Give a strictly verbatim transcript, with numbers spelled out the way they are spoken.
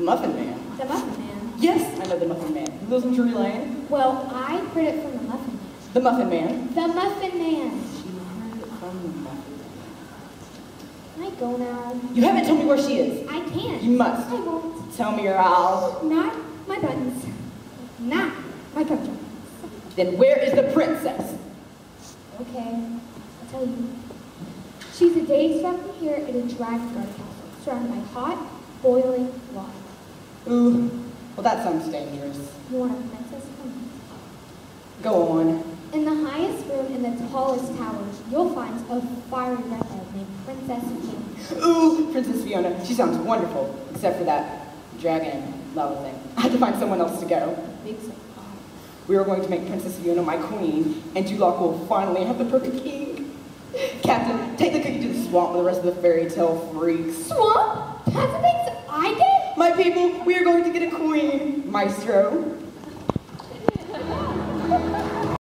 Muffin Man. The Muffin Man. Yes, I know the Muffin Man. Who lives in Drury Lane? Well, I heard it from the Muffin Man. The Muffin Man. The Muffin Man. She heard it from the Muffin Can I go now? Man. You haven't told me where she is. I can't. You must. I won't. Tell me or I'll... Not my buttons. Not my gum. Then where is the princess? Okay, I'll tell you. She's a day's drive from here in a dragon guard castle, surrounded by hot, boiling water. Ooh, well that sounds dangerous. You want a princess? Come Go on. on. In the highest room in the tallest tower, you'll find a fiery redhead named Princess Fiona. Ooh, Princess Fiona. She sounds wonderful, except for that dragon lava thing. I had to find someone else to go. Big surprise. We are going to make Princess Fiona my queen, and Duloc will finally have the perfect king. Captain, take the cookie to the swamp with the rest of the fairy tale freaks. Swamp? That's the things I did? My people, we are going to get a queen. Maestro.